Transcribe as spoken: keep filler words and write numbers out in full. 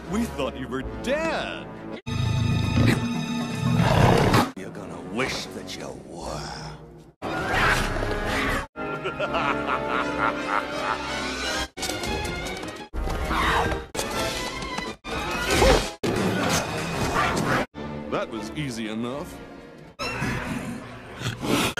We thought you were dead. You're gonna wish that you were. That was easy enough.